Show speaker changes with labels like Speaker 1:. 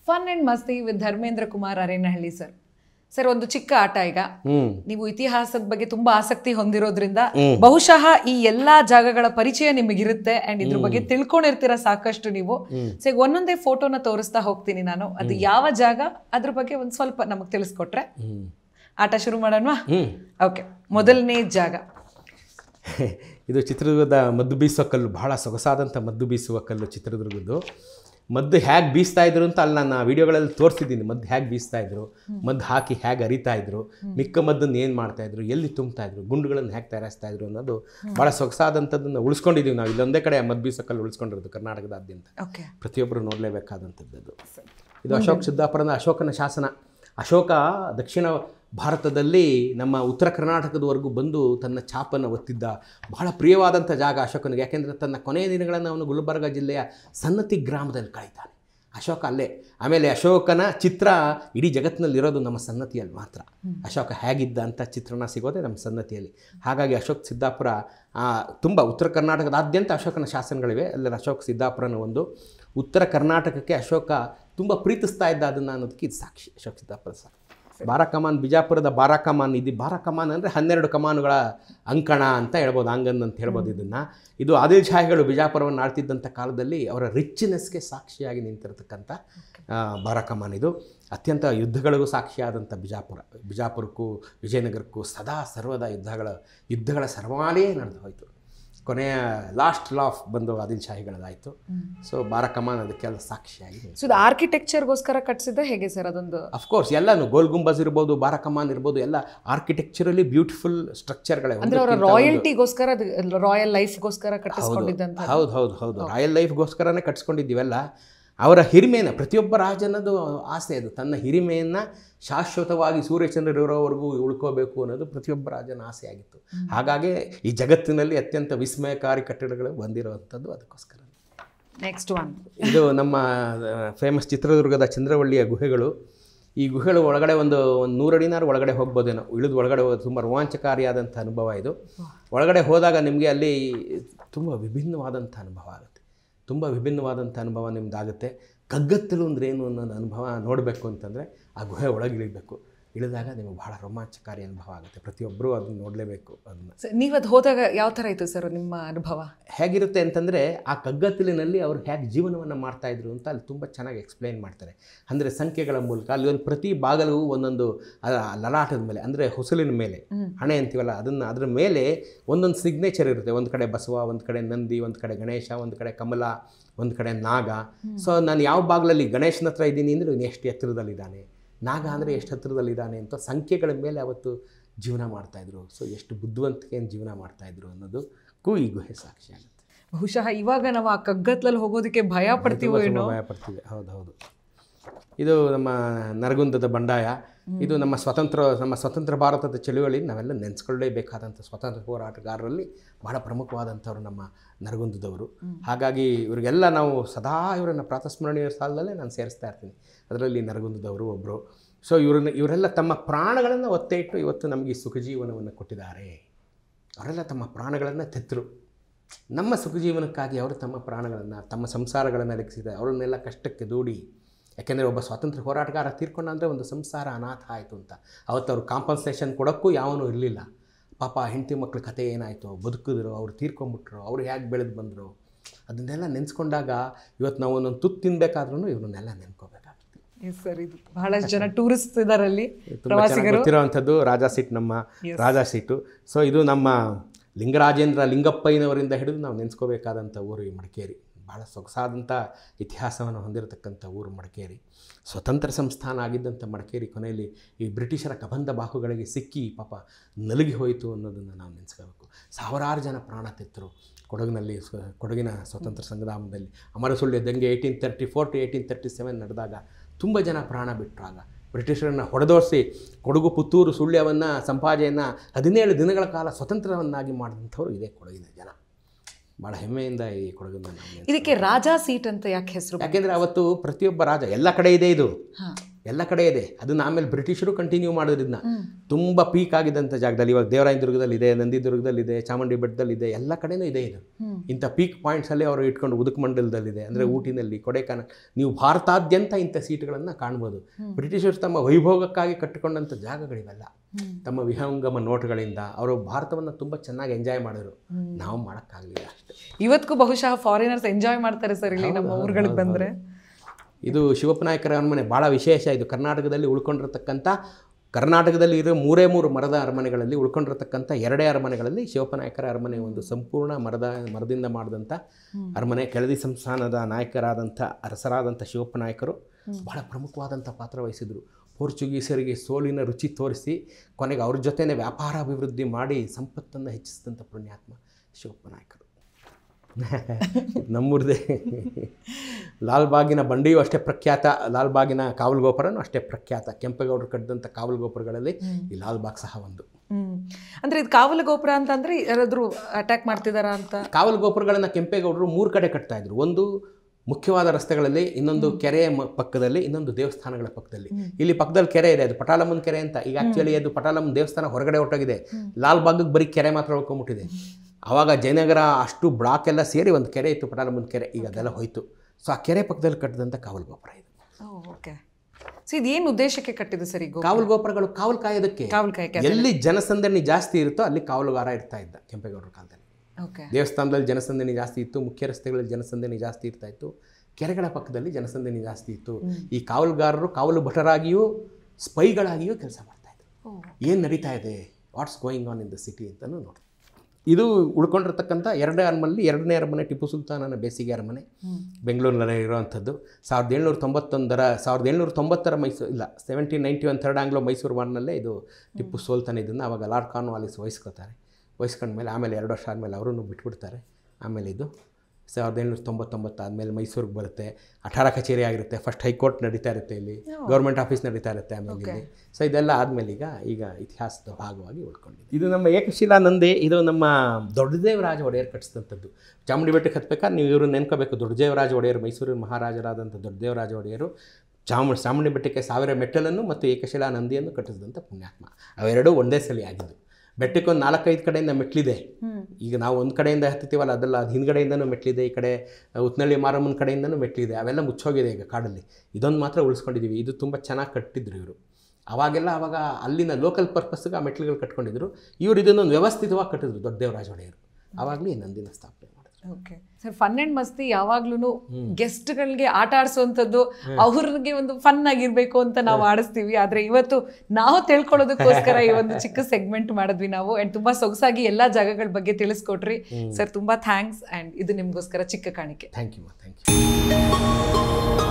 Speaker 1: Fun and masti with Dharmendra Kumar Arenahalli sir. Sir, ಒಂದು ಚಿಕ್ಕ ಆಟ ಈಗ. ನೀವು ಇತಿಹಾಸದ ಬಗ್ಗೆ ತುಂಬಾ ಆಸಕ್ತಿ ಹೊಂದಿರೋದ್ರಿಂದ ಬಹುಶಃ ಈ ಎಲ್ಲಾ ಜಾಗಗಳ ಪರಿಚಯ ನಿಮಗಿರುತ್ತೆ ಅಂಡ್ ಇದ್ರ ಬಗ್ಗೆ ತಿಳ್ಕೊಂಡಿರ್ತೀರ ಸಾಕಷ್ಟು ನೀವು. ಸೊ ಒಂದೊಂದೇ ಫೋಟೋನ ತೋರಿಸ್ತಾ ಹೋಗ್ತೀನಿ ನಾನು. ಅದು ಯಾವ ಜಾಗ ಅದ್ರ ಬಗ್ಗೆ ಒಂದ್ ಸ್ವಲ್ಪ ನಮಗ್ ತಿಳಿಸ್ಕೊಟ್ರೆ ಆಟ ಶುರು ಮಾಡೋಣವಾ? ಓಕೆ, ಮೊದಲನೇ ಜಾಗ
Speaker 2: ಇದು ಚಿತ್ರದುರ್ಗದ ಮದ್ದು ಬೀಸುವ ಕಲ್ಲು. ಬಹಳ ಸೊಗಸಾದಂಥ ಮದ್ದು ಬೀಸುವ ಕಲ್ಲು ಚಿತ್ರದುರ್ಗದ್ದು. ಮದ್ದು ಹೇಗೆ ಬೀಸ್ತಾ ಇದ್ರು ಅಂತ ಅಲ್ಲಿ ನಾನು ವೀಡಿಯೋಗಳಲ್ಲಿ ತೋರಿಸಿದ್ದೀನಿ. ಮದ್ದು ಹೇಗೆ ಬೀಸ್ತಾ ಇದ್ರು, ಮದ್ದು ಹಾಕಿ ಹೇಗೆ ಅರಿತಾ ಇದ್ರು, ಮಿಕ್ಕ ಮದ್ದನ್ನು ಏನು ಮಾಡ್ತಾಯಿದ್ರು, ಎಲ್ಲಿ ತುಂಬ್ತಾ ಇದ್ರು, ಗುಂಡುಗಳನ್ನು ಹೇಗೆ ತಯಾರಿಸ್ತಾ ಇದ್ರು ಅನ್ನೋದು ಭಾಳ ಸೊಗಸಾದಂಥದ್ದನ್ನು ಉಳಿಸ್ಕೊಂಡಿದ್ದೀವಿ ನಾವು. ಇಲ್ಲೊಂದೇ ಕಡೆ ಮದ್ದು ಬೀಸೋ ಕಲ್ಲು ಉಳಿಸ್ಕೊಂಡಿರೋದು ಕರ್ನಾಟಕದಾದ್ಯಂತ. ಪ್ರತಿಯೊಬ್ಬರು ನೋಡಲೇಬೇಕಾದಂಥದ್ದು. ಇದು ಅಶೋಕ್ ಸಿದ್ದಾಪುರದ ಅಶೋಕನ ಶಾಸನ. ಅಶೋಕ ದಕ್ಷಿಣ ಭಾರತದಲ್ಲಿ ನಮ್ಮ ಉತ್ತರ ಕರ್ನಾಟಕದವರೆಗೂ ಬಂದು ತನ್ನ ಛಾಪನ್ನು ಒತ್ತಿದ್ದ ಬಹಳ ಪ್ರಿಯವಾದಂಥ ಜಾಗ ಅಶೋಕನಿಗೆ. ಯಾಕೆಂದರೆ ತನ್ನ ಕೊನೆಯ ದಿನಗಳನ್ನು ಅವನು ಗುಲ್ಬರ್ಗ ಜಿಲ್ಲೆಯ ಸನ್ನತಿ ಗ್ರಾಮದಲ್ಲಿ ಕಳೀತಾನೆ. ಅಶೋಕ ಅಲ್ಲೇ. ಆಮೇಲೆ ಅಶೋಕನ ಚಿತ್ರ ಇಡೀ ಜಗತ್ತಿನಲ್ಲಿರೋದು ನಮ್ಮ ಸನ್ನತಿಯಲ್ಲಿ ಮಾತ್ರ. ಅಶೋಕ ಹೇಗಿದ್ದ ಅಂತ ಚಿತ್ರಣ ಸಿಗೋದೆ ನಮ್ಮ ಸನ್ನತಿಯಲ್ಲಿ. ಹಾಗಾಗಿ ಅಶೋಕ್ ಸಿದ್ದಾಪುರ ತುಂಬ ಉತ್ತರ ಕರ್ನಾಟಕದಾದ್ಯಂತ ಅಶೋಕನ ಶಾಸನಗಳಿವೆ. ಅಲ್ಲಿ ಅಶೋಕ್ ಸಿದ್ದಾಪುರನ ಒಂದು ಉತ್ತರ ಕರ್ನಾಟಕಕ್ಕೆ ಅಶೋಕ ತುಂಬ ಪ್ರೀತಿಸ್ತಾ ಇದ್ದ ಅದನ್ನು ಅನ್ನೋದಕ್ಕೆ ಇದು ಸಾಕ್ಷಿ. ಅಶೋಕ್ ಸಿದ್ದಾಪುರ ಸಾಕು. ಬಾರಾಕಮಾನ್, ಬಿಜಾಪುರದ ಬಾರಾಕಮಾನ್. ಇದು ಬಾರಾಕಮಾನ್ ಅಂದರೆ 12 ಕಮಾನುಗಳ ಅಂಕಣ ಅಂತ ಹೇಳ್ಬೋದು, ಆಂಗನ್ ಅಂತ ಹೇಳ್ಬೋದು ಇದನ್ನು. ಇದು ಆದಿಲ್ ಶಾಹಿಗಳು ಬಿಜಾಪುರವನ್ನು ಆಳ್ತಿದ್ದಂಥ ಕಾಲದಲ್ಲಿ ಅವರ ರಿಚ್ನೆಸ್ಗೆ ಸಾಕ್ಷಿಯಾಗಿ ನಿಂತಿರತಕ್ಕಂಥ ಬಾರಾಕಮಾನ್. ಇದು ಅತ್ಯಂತ ಯುದ್ಧಗಳಿಗೂ ಸಾಕ್ಷಿಯಾದಂಥ ಬಿಜಾಪುರಕ್ಕೂ ವಿಜಯನಗರಕ್ಕೂ ಸದಾ ಸರ್ವದ ಯುದ್ಧಗಳ ಸರ್ವಾಲೆಯೇ ನಡೆದು ಹೋಯಿತು. ಕೊನೆಯ ಲಾಸ್ಟ್ ಲಾಫ್ ಬಂದು ಆದಿಲ್ ಶಾಹಿಗಳದಾಯಿತು. ಸೊ ಬಾರಾಕಮಾನ್ ಅದಕ್ಕೆಲ್ಲ ಸಾಕ್ಷಿಯಾಗಿ.
Speaker 1: ಸೊ ಇದು ಆರ್ಕಿಟೆಕ್ಚರ್ಗೋಸ್ಕರ ಕಟ್ಟಿಸಿದ್ರೆ ಹೇಗೆ ಸರ್? ಅದೊಂದು
Speaker 2: ಅಫ್ಕೋರ್ಸ್ ಎಲ್ಲನೂ ಗೋಲ್ ಗುಂಬಜ್ ಇರ್ಬೋದು, ಬಾರಾಕಮಾನ್ ಇರ್ಬೋದು, ಎಲ್ಲ ಆರ್ಕಿಟೆಕ್ಚರಲಿ ಬ್ಯೂಟಿಫುಲ್ ಸ್ಟ್ರಕ್ಚರ್ಗಳೇ.
Speaker 1: ಅಂದ್ರೆ ಅವರ ರಾಯಲ್ಟಿಗೋಸ್ಕರ, ರಾಯಲ್ ಲೈಫ್ಗೋಸ್ಕರ ಕಟ್ಟಿಸ್ಕೊಂಡಿದ್ದಂತ.
Speaker 2: ಹೌದು ಹೌದು ಹೌದು, ರಾಯಲ್ ಲೈಫ್ಗೋಸ್ಕರನೇ ಕಟ್ಸ್ಕೊಂಡಿದ್ದೀವೆಲ್ಲ. ಅವರ ಹಿರಿಮೆಯನ್ನು, ಪ್ರತಿಯೊಬ್ಬ ರಾಜನದು ಆಸೆ ಅದು, ತನ್ನ ಹಿರಿಮೆಯನ್ನು ಶಾಶ್ವತವಾಗಿ ಸೂರ್ಯಚಂದ್ರರಿರೋವರೆಗೂ ಉಳ್ಕೋಬೇಕು ಅನ್ನೋದು ಪ್ರತಿಯೊಬ್ಬ ರಾಜನ ಆಸೆ ಆಗಿತ್ತು. ಹಾಗಾಗಿ ಈ ಜಗತ್ತಿನಲ್ಲಿ ಅತ್ಯಂತ ವಿಸ್ಮಯಕಾರಿ ಕಟ್ಟಡಗಳು ಬಂದಿರುವಂಥದ್ದು ಅದಕ್ಕೋಸ್ಕರ.
Speaker 1: ನೆಕ್ಸ್ಟ್ ಒನ್,
Speaker 2: ಇದು ನಮ್ಮ ಫೇಮಸ್ ಚಿತ್ರದುರ್ಗದ ಚಂದ್ರವಳ್ಳಿಯ ಗುಹೆಗಳು. ಈ ಗುಹೆಗಳು ಒಳಗಡೆ ಒಂದು 100 ಅಡಿನಾರು ಒಳಗಡೆ ಹೋಗ್ಬೋದೇನೋ. ಇಳಿದು ಒಳಗಡೆ ತುಂಬ ರೋಮಾಂಚಕಾರಿಯಾದಂಥ ಅನುಭವ ಇದು. ಒಳಗಡೆ ಹೋದಾಗ ನಿಮಗೆ ಅಲ್ಲಿ ತುಂಬ ವಿಭಿನ್ನವಾದಂಥ ಅನುಭವ ಆಗುತ್ತೆ. ತುಂಬ ವಿಭಿನ್ನವಾದಂಥ ಅನುಭವ ನಿಮ್ದಾಗುತ್ತೆ. ಕಗ್ಗತ್ತಲು ಅಂದರೆ ಏನು ಅನ್ನೋ ಅನುಭವ ನೋಡಬೇಕು ಅಂತಂದರೆ ಆ ಗುಹೆ ಒಳಗೆ ಇಳಿಬೇಕು. ಇಳಿದಾಗ ನಿಮಗೆ ಬಹಳ ರೋಮಾಂಚಕಾರಿ ಅನುಭವ ಆಗುತ್ತೆ. ಪ್ರತಿಯೊಬ್ಬರೂ ಅದನ್ನು ನೋಡಲೇಬೇಕು. ಅದನ್ನು
Speaker 1: ನೀವು ಅದು ಹೋದಾಗ ಯಾವ ಥರ ಇತ್ತು ಸರ್ ನಿಮ್ಮ ಅನುಭವ?
Speaker 2: ಹೇಗಿರುತ್ತೆ ಅಂತಂದರೆ ಆ ಕಗ್ಗತ್ತಲಿನಲ್ಲಿ ಅವರು ಹೇಗೆ ಜೀವನವನ್ನು ಮಾಡ್ತಾಯಿದ್ರು ಅಂತ ಅಲ್ಲಿ ತುಂಬ ಚೆನ್ನಾಗಿ ಎಕ್ಸ್ಪ್ಲೈನ್ ಮಾಡ್ತಾರೆ. ಅಂದರೆ ಸಂಖ್ಯೆಗಳ ಮೂಲಕ ಅಲ್ಲಿ ಒಂದು ಪ್ರತಿ ಬಾಗಲು ಒಂದೊಂದು ಲಲಾಟದ ಮೇಲೆ, ಅಂದರೆ ಹೊಸಲಿನ ಮೇಲೆ, ಹಣೆ ಅಂತೀವಲ್ಲ ಅದನ್ನು, ಅದರ ಮೇಲೆ ಒಂದೊಂದು ಸಿಗ್ನೇಚರ್ ಇರುತ್ತೆ. ಒಂದು ಕಡೆ ಬಸವ, ಒಂದು ಕಡೆ ನಂದಿ, ಒಂದು ಕಡೆ ಗಣೇಶ, ಒಂದು ಕಡೆ ಕಮಲ, ಒಂದು ಕಡೆ ನಾಗ. ಸೊ ನಾನು ಯಾವ ಬಾಗಿಲಲ್ಲಿ ಗಣೇಶನ ಹತ್ರ ಇದ್ದೀನಿ ಅಂದರೆ ಇವನು ಎಷ್ಟು ಎತ್ತರದಲ್ಲಿದ್ದಾನೆ, ನಾಗ ಅಂದರೆ ಎಷ್ಟು ಹತ್ತಿರದಲ್ಲಿದ್ದಾನೆ ಅಂತ ಸಂಖ್ಯೆಗಳ ಮೇಲೆ ಅವತ್ತು ಜೀವನ ಮಾಡ್ತಾಯಿದ್ರು. ಸೊ ಎಷ್ಟು ಬುದ್ಧಿವಂತಿಕೆಯನ್ನು ಜೀವನ ಮಾಡ್ತಾಯಿದ್ರು ಅನ್ನೋದಕ್ಕೂ ಈ ಗುಹೆ ಸಾಕ್ಷಿ ಆಗುತ್ತೆ.
Speaker 1: ಬಹುಶಃ ಇವಾಗ ನಾವು ಆ ಕಗ್ಗತ್ತಲಲ್ಲಿ ಹೋಗೋದಕ್ಕೆ ಭಯ ಪಡ್ತೀವೋ ಏನೋ.
Speaker 2: ಭಯ ಪಡ್ತೀವಿ. ಹೌದು ಹೌದು. ಇದು ನಮ್ಮ ನರಗುಂದದ ಬಂಡಾಯ. ಇದು ನಮ್ಮ ಸ್ವತಂತ್ರ ಭಾರತದ ಚಳುವಳಿ ನಾವೆಲ್ಲ ನೆನೆಸ್ಕೊಳ್ಳೇಬೇಕಾದಂಥ ಸ್ವತಂತ್ರ ಹೋರಾಟಗಾರರಲ್ಲಿ ಬಹಳ ಪ್ರಮುಖವಾದಂಥವ್ರು ನಮ್ಮ ನರಗುಂದದವರು. ಹಾಗಾಗಿ ಇವರಿಗೆಲ್ಲ ನಾವು ಸದಾ ಇವರನ್ನು ಪ್ರಾತಸ್ಮರಣೀಯ ಸಾಲದಲ್ಲೇ ನಾನು ಸೇರಿಸ್ತಾ ಇರ್ತೀನಿ. ಅದರಲ್ಲಿ ನರಗುಂದದವರು ಒಬ್ಬರು. ಸೊ ಇವರೆಲ್ಲ ತಮ್ಮ ಪ್ರಾಣಗಳನ್ನು ಒತ್ತೆ ಇಟ್ಟು ಇವತ್ತು ನಮಗೆ ಸುಖ ಜೀವನವನ್ನು ಕೊಟ್ಟಿದ್ದಾರೆ. ಅವರೆಲ್ಲ ತಮ್ಮ ಪ್ರಾಣಗಳನ್ನು ತೆತ್ತರು. ನಮ್ಮ ಸುಖ ಜೀವನಕ್ಕಾಗಿ ಅವರು ತಮ್ಮ ಪ್ರಾಣಗಳನ್ನು, ತಮ್ಮ ಸಂಸಾರಗಳನ್ನು ಲೆಕ್ಕಿಸಿದ್ದಾರೆ. ಅವರನ್ನೆಲ್ಲ ಕಷ್ಟಕ್ಕೆ ದೂಡಿ. ಯಾಕೆಂದರೆ ಒಬ್ಬ ಸ್ವಾತಂತ್ರ್ಯ ಹೋರಾಟಗಾರ ತೀರ್ಕೊಂಡಂದರೆ ಒಂದು ಸಂಸಾರ ಅನಾಥ ಆಯಿತು ಅಂತ. ಅವತ್ತು ಅವ್ರು ಕಾಂಪನ್ಸೇಷನ್ ಕೊಡೋಕ್ಕೂ ಯಾವನೂ ಇರಲಿಲ್ಲ. ಪಾಪ ಹೆಂಡತಿ ಮಕ್ಕಳ ಕಥೆ ಏನಾಯಿತು, ಬದುಕಿದ್ರು, ಅವ್ರು ತೀರ್ಕೊಂಬಿಟ್ರು, ಅವ್ರು ಹೇಗೆ ಬೆಳೆದು ಬಂದರು, ಅದನ್ನೆಲ್ಲ ನೆನೆಸ್ಕೊಂಡಾಗ ಇವತ್ತು ನಾವು ಒಂದೊಂದು ತುತ್ತು ತಿನ್ನಬೇಕಾದ್ರೂ ಇವ್ರನ್ನೆಲ್ಲ ನೆನ್ಕೋಬೇಕಾಗುತ್ತೆ.
Speaker 1: ಸರ್, ಇದು ಬಹಳಷ್ಟು ಜನ ಟೂರಿಸ್ಟ್ ಇದ್ದಾರಲ್ಲಿ,
Speaker 2: ಗೊತ್ತಿರೋವಂಥದ್ದು ರಾಜಾ ಸೀಟ್, ನಮ್ಮ ರಾಜಾ ಸೀಟು. ಸೊ ಇದು ನಮ್ಮ ಲಿಂಗಪ್ಪಯ್ಯನವರಿಂದ ಹಿಡಿದು ನಾವು ನೆನೆಸ್ಕೋಬೇಕಾದಂಥ ಊರು ಈ ಮಡಿಕೇರಿ. ಭಾಳ ಸೊಗಸಾದಂಥ ಇತಿಹಾಸವನ್ನು ಹೊಂದಿರತಕ್ಕಂಥ ಊರು ಮಡಿಕೇರಿ. ಸ್ವತಂತ್ರ ಸಂಸ್ಥಾನ ಆಗಿದ್ದಂಥ ಮಡಿಕೇರಿ ಕೊನೆಯಲ್ಲಿ ಈ ಬ್ರಿಟಿಷರ ಕಬಂಧ ಬಾಹುಗಳಿಗೆ ಸಿಕ್ಕಿ ಪಾಪ ನಲುಗಿ ಹೋಯಿತು ಅನ್ನೋದನ್ನು ನಾವು ನೆನೆಸ್ಕೋಬೇಕು. ಸಾವಿರಾರು ಜನ ಪ್ರಾಣ ತೆತ್ತರು ಕೊಡಗಿನ ಸ್ವತಂತ್ರ ಸಂಗ್ರಾಮದಲ್ಲಿ. ಅಮರಸುಳ್ಯ ದಂಗೆ 1834 to 1837 ನಡೆದಾಗ ತುಂಬ ಜನ ಪ್ರಾಣ ಬಿಟ್ಟರು. ಆಗ ಬ್ರಿಟಿಷರನ್ನು ಹೊಡೆದೋಡಿಸಿ ಕೊಡಗು, ಪುತ್ತೂರು, ಸುಳ್ಯವನ್ನು, ಸಂಪಾಜೆಯನ್ನು 17 ದಿನಗಳ ಕಾಲ ಸ್ವತಂತ್ರವನ್ನಾಗಿ ಮಾಡಿದಂಥವ್ರು ಇದೇ ಕೊಡಗಿನ ಜನ. ಭಾಳ ಹೆಮ್ಮೆಯಿಂದ ಈ ಕೊಡಗನ್ನು
Speaker 1: ಇದಕ್ಕೆ ರಾಜಾ ಸೀಟ್ ಅಂತ ಯಾಕೆ ಹೆಸರು?
Speaker 2: ಯಾಕೆಂದರೆ ಅವತ್ತು ಪ್ರತಿಯೊಬ್ಬ ರಾಜ, ಎಲ್ಲ ಕಡೆ ಇದೆ ಇದು, ಎಲ್ಲ ಕಡೆ ಇದೆ. ಅದನ್ನ ಆಮೇಲೆ ಬ್ರಿಟಿಷರು ಕಂಟಿನ್ಯೂ ಮಾಡೋದ್ರಿಂದ ತುಂಬ ಪೀಕ್ ಆಗಿದ್ದಂಥ ಜಾಗದಲ್ಲಿ ಇವಾಗ ದೇವರಾಯನದುರ್ಗದಲ್ಲಿ ಇದೆ, ನಂದಿದುರ್ಗದಲ್ಲಿ ಇದೆ, ಚಾಮುಂಡಿ ಬೆಟ್ಟದಲ್ಲಿ ಇದೆ, ಎಲ್ಲ ಕಡೆನೂ ಇದೆ ಇದು. ಇಂಥ ಪೀಕ್ ಪಾಯಿಂಟ್ಸಲ್ಲಿ ಅವರು ಇಟ್ಕೊಂಡು ಉದಕಮಂಡಲದಲ್ಲಿದೆ, ಅಂದರೆ ಊಟಿನಲ್ಲಿ, ಕೊಡೈಕನಾಲ್, ನೀವು ಭಾರತಾದ್ಯಂತ ಇಂಥ ಸೀಟ್ಗಳನ್ನು ಕಾಣ್ಬೋದು. ಬ್ರಿಟಿಷರು ತಮ್ಮ ವೈಭೋಗಕ್ಕಾಗಿ ಕಟ್ಟಿಕೊಂಡಂಥ ಜಾಗಗಳಿವೆಲ್ಲ. ತಮ್ಮ ವಿಹಂಗಮ ನೋಟ್ಗಳಿಂದ ಅವರು ಭಾರತವನ್ನು ತುಂಬ ಚೆನ್ನಾಗಿ ಎಂಜಾಯ್ ಮಾಡಿದ್ರು. ನಾವು ಮಾಡೋಕ್ಕಾಗಲಿಲ್ಲ ಅಷ್ಟೇ.
Speaker 1: ಇವತ್ತಿಗೂ ಬಹುಶಃ ಫಾರಿನರ್ಸ್ ಎಂಜಾಯ್ ಮಾಡ್ತಾರೆ ಸರ್ ಇಲ್ಲಿ ನಮ್ಮ ಊರುಗಳಿಗೆ ಬಂದರೆ.
Speaker 2: ಇದು ಶಿವಪ್ಪನಾಯಕರ ಅರಮನೆ ಭಾಳ ವಿಶೇಷ. ಇದು ಕರ್ನಾಟಕದಲ್ಲಿ ಉಳ್ಕೊಂಡಿರತಕ್ಕಂಥ, ಕರ್ನಾಟಕದಲ್ಲಿ ಇರೋ 3 ಮರದ ಅರಮನೆಗಳಲ್ಲಿ ಉಳ್ಕೊಂಡಿರತಕ್ಕಂಥ 2 ಅರಮನೆಗಳಲ್ಲಿ ಶಿವಪ್ಪನಾಯಕರ ಅರಮನೆ ಒಂದು ಸಂಪೂರ್ಣ ಮರದಿಂದ ಮಾಡಿದಂಥ ಅರಮನೆ. ಕೆಳದಿ ಸಂಸ್ಥಾನದ ನಾಯಕರಾದಂಥ ಅರಸರಾದಂಥ ಶಿವಪ್ಪನಾಯಕರು ಬಹಳ ಪ್ರಮುಖವಾದಂಥ ಪಾತ್ರ ವಹಿಸಿದರು. ಪೋರ್ಚುಗೀಸರಿಗೆ ಸೋಲಿನ ರುಚಿ ತೋರಿಸಿ ಕೊನೆಗೆ ಅವ್ರ ಜೊತೆನೇ ವ್ಯಾಪಾರ ಅಭಿವೃದ್ಧಿ ಮಾಡಿ ಸಂಪತ್ತನ್ನು ಹೆಚ್ಚಿಸಿದಂಥ ಪುಣ್ಯಾತ್ಮ ಶಿವಪ್ಪನಾಯಕರು. ನಮ್ಮೂರದೇ. ಲಾಲ್ಬಾಗಿನ ಬಂಡಿಯೂ ಅಷ್ಟೇ ಪ್ರಖ್ಯಾತ, ಲಾಲ್ಬಾಗಿನ ಕಾವಲು ಗೋಪುರನೂ ಅಷ್ಟೇ ಪ್ರಖ್ಯಾತ. ಕೆಂಪೇಗೌಡರು ಕಟ್ಟಿದಂಥ ಕಾವಲು ಗೋಪುರಗಳಲ್ಲಿ ಈ ಲಾಲ್ಬಾಗ್ ಸಹ ಒಂದು.
Speaker 1: ಅಂದರೆ ಇದು ಕಾವಲು ಗೋಪುರ ಅಂತಂದರೆ ಯಾರಾದರೂ ಅಟ್ಯಾಕ್ ಮಾಡ್ತಿದ್ದಾರಾ ಅಂತ? ಕಾವಲು
Speaker 2: ಗೋಪುರಗಳನ್ನು ಕೆಂಪೇಗೌಡರು 3 ಕಡೆ ಕಟ್ತಾಯಿದ್ರು. ಒಂದು ಮುಖ್ಯವಾದ ರಸ್ತೆಗಳಲ್ಲಿ, ಇನ್ನೊಂದು ಕೆರೆಯ ಪಕ್ಕದಲ್ಲಿ, ಇನ್ನೊಂದು ದೇವಸ್ಥಾನಗಳ ಪಕ್ಕದಲ್ಲಿ. ಇಲ್ಲಿ ಪಕ್ಕದಲ್ಲಿ ಕೆರೆ ಇದೆ, ಅದು ಪಟಾಲಮ್ಮನ ಕೆರೆ ಅಂತ. ಈಗ ಆ್ಯಕ್ಚುಲಿ ಅದು ಪಟಾಲಮ್ಮನ ದೇವಸ್ಥಾನ ಹೊರಗಡೆ ಹೊರಟೋಗಿದೆ, ಲಾಲ್ಬಾಗಿಗೆ ಬರೀ ಕೆರೆ ಮಾತ್ರ ಉಳ್ಕೊಂಬಿಟ್ಟಿದೆ. ಆವಾಗ ಜಯನಗರ ಅಷ್ಟು ಬ್ಲಾಕ್ ಎಲ್ಲ ಸೇರಿ ಒಂದು ಕೆರೆ ಇತ್ತು, ಪಟಾಲಮ್ಮನ ಕೆರೆ. ಈಗ ಅದೆಲ್ಲ ಹೋಯ್ತು. ಸೊ ಆ ಕೆರೆ ಪಕ್ಕದಲ್ಲಿ ಕಟ್ಟಿದಂಥ ಕಾವಲು ಗೋಪುರ ಇದು.
Speaker 1: ಓಕೆ. ಸೊ ಇದೇನು ಉದ್ದೇಶಕ್ಕೆ ಕಟ್ಟಿದೆ ಸರ್ ಈಗ?
Speaker 2: ಕಾವಲು ಗೋಪುರಗಳು ಕಾವಲು ಕಾಯೋದಕ್ಕೆ. ಎಲ್ಲಿ ಜನಸಂದಣಿ ಜಾಸ್ತಿ ಇರುತ್ತೋ ಅಲ್ಲಿ ಕಾವಲುಗಾರ ಇರ್ತಾ ಇದ್ದ ಕೆಂಪೇಗೌಡರ ಕಾಲದಲ್ಲಿ. ದೇವಸ್ಥಾನದಲ್ಲಿ ಜನಸಂದಣಿ ಜಾಸ್ತಿ ಇತ್ತು, ಮುಖ್ಯ ರಸ್ತೆಗಳಲ್ಲಿ ಜನಸಂದಣಿ ಜಾಸ್ತಿ ಇರ್ತಾ ಇತ್ತು, ಕೆರೆಗಳ ಪಕ್ಕದಲ್ಲಿ ಜನಸಂದಣಿ ಜಾಸ್ತಿ ಇತ್ತು. ಈ ಕಾವಲುಗಾರರು ಕಾವಲು ಭಟರಾಗಿಯೂ ಸ್ಪೈಗಳಾಗಿಯೂ ಕೆಲಸ ಮಾಡ್ತಾಯಿದ್ರು. ಏನು ನಡೀತಾ ಇದೆ, what's going on in the city ಅಂತಲೂ ನೋಡಿ. ಇದು ಉಳ್ಕೊಂಡಿರ್ತಕ್ಕಂಥ 2 ಅರಮನೆಯಲ್ಲಿ 2ನೇ ಅರಮನೆ ಟಿಪ್ಪು ಸುಲ್ತಾನನ ಬೇಸಿಗೆ ಅರಮನೆ, ಬೆಂಗಳೂರಿನಲ್ಲಿ ಇರುವಂಥದ್ದು. 1790 ಮೈಸೂರು ಇಲ್ಲ 1791 ಥರ್ಡ್ ಆಂಗ್ಲೋ ಮೈಸೂರು ವಾರ್ನಲ್ಲೇ ಇದು ಟಿಪ್ಪು ಸುಲ್ತಾನ್ ಇದನ್ನು ಆವಾಗ ಲಾರ್ಡ್ ಕಾರ್ನ್ವಾಲಿಸ್ ವಹಿಸ್ಕೊಂಡ್ಮೇಲೆ ಆಮೇಲೆ 2 ವರ್ಷ ಆದಮೇಲೆ ಅವರನ್ನು ಬಿಟ್ಬಿಡ್ತಾರೆ. ಆಮೇಲೆ ಇದು 1799 ಆದಮೇಲೆ ಮೈಸೂರಿಗೆ ಬರುತ್ತೆ. 18 ಕಚೇರಿ ಆಗಿರುತ್ತೆ. ಫಸ್ಟ್ ಹೈಕೋರ್ಟ್ ನಡೀತಾ ಇರುತ್ತೆ, ಇಲ್ಲಿ ಗೌರ್ಮೆಂಟ್ ಆಫೀಸ್ ನಡೀತಾ ಇರುತ್ತೆ ಆಮೇಲೆ ಇಲ್ಲಿ. ಸೊ ಇದೆಲ್ಲ ಆದಮೇಲೆ ಈಗ ಇತಿಹಾಸದ ಭಾಗವಾಗಿ ಉಳ್ಕೊಂಡಿದೆ. ಇದು ನಮ್ಮ ಏಕಶಿಲಾ ನಂದಿ. ಇದು ನಮ್ಮ ದೊಡ್ಡದೇವರಾಜ ಒಡೆಯರ್ ಕಟ್ಟಿಸಿದಂಥದ್ದು. ಚಾಮುಂಡಿ ಬೆಟ್ಟಕ್ಕೆ ಹತ್ಬೇಕಾದ್ರೆ ನೀವು ಇವರು ನೆನ್ಕೋಬೇಕು. ದೊಡ್ಡದೇವರಾಜ ಒಡೆಯರು, ಮೈಸೂರಿನ ಮಹಾರಾಜರಾದಂಥ ದೊಡ್ಡದೇವರಾಜ ಒಡೆಯರು ಚಾಮುಂಡಿ ಬೆಟ್ಟಕ್ಕೆ 1000 ಮೆಟ್ಟಲನ್ನು ಮತ್ತು ಏಕಶಿಲಾ ನಂದಿಯನ್ನು ಕಟ್ಟಿಸಿದಂಥ ಪುಣ್ಯಾತ್ಮ. ಅವೆರಡೂ ಒಂದೇ ಸಲ ಆಗಿದ್ದು. ಬೆಟ್ಟಕ್ಕೆ ಒಂದು 4-5 ಕಡೆಯಿಂದ ಮೆಟ್ಲಿದೆ. ಈಗ ನಾವು ಒಂದು ಕಡೆಯಿಂದ ಹತ್ತೀವಲ್ಲ, ಅದೆಲ್ಲ ಅದು ಹಿಂದ್ಗಡೆಯಿಂದನೂ ಮೆಟ್ಲಿದೆ, ಈ ಕಡೆ ಉತ್ನಳ್ಳಿ ಮಾರಮ್ಮನ ಕಡೆಯಿಂದನೂ ಮೆಟ್ಲಿದೆ. ಅವೆಲ್ಲ ಮುಚ್ಚೋಗಿದೆ ಈಗ ಕಾಡಲ್ಲಿ. ಇದೊಂದು ಮಾತ್ರ ಉಳಿಸ್ಕೊಂಡಿದ್ದೀವಿ. ಇದು ತುಂಬ ಚೆನ್ನಾಗಿ ಕಟ್ಟಿದ್ರು ಇವರು. ಆವಾಗ ಅಲ್ಲಿನ ಲೋಕಲ್ ಪರ್ಪಸ್ಗೆ ಆ ಮೆಟ್ಲುಗಳು ಕಟ್ಕೊಂಡಿದ್ರು. ಇವರು ಇದನ್ನೊಂದು ವ್ಯವಸ್ಥಿತವಾಗಿ ಕಟ್ಟಿದ್ರು ದೊಡ್ಡದೇವರಾಜ ಒಡೆಯರು. ಆವಾಗಲೇ ನಂದಿನ ಸ್ಥಾಪನೆ ಮಾಡಿದ್ರು.
Speaker 1: ಓಕೆ ಸರ್, ಫನ್ ಆ್ಯಂಡ್ ಮಸ್ತಿ ಯಾವಾಗ್ಲೂ ಗೆಸ್ಟ್ಗಳಿಗೆ ಆಟ ಆಡಿಸುವಂಥದ್ದು, ಅವ್ರಿಗೆ ಒಂದು ಫನ್ ಆಗಿರ್ಬೇಕು ಅಂತ ನಾವು ಆಡಿಸ್ತೀವಿ. ಆದರೆ ಇವತ್ತು ನಾವು ತಿಳ್ಕೊಳ್ಳೋದಕ್ಕೋಸ್ಕರ ಈ ಒಂದು ಚಿಕ್ಕ ಸೆಗ್ಮೆಂಟ್ ಮಾಡಿದ್ವಿ ನಾವು. ಆ್ಯಂಡ್ ತುಂಬ ಸೊಗಸಾಗಿ ಎಲ್ಲ ಜಾಗಗಳ ಬಗ್ಗೆ ತಿಳಿಸ್ಕೊಟ್ರಿ ಸರ್. ತುಂಬ ಥ್ಯಾಂಕ್ಸ್. ಆ್ಯಂಡ್ ಇದು ನಿಮಗೋಸ್ಕರ ಚಿಕ್ಕ ಕಾಣಿಕೆ.
Speaker 2: Thank you.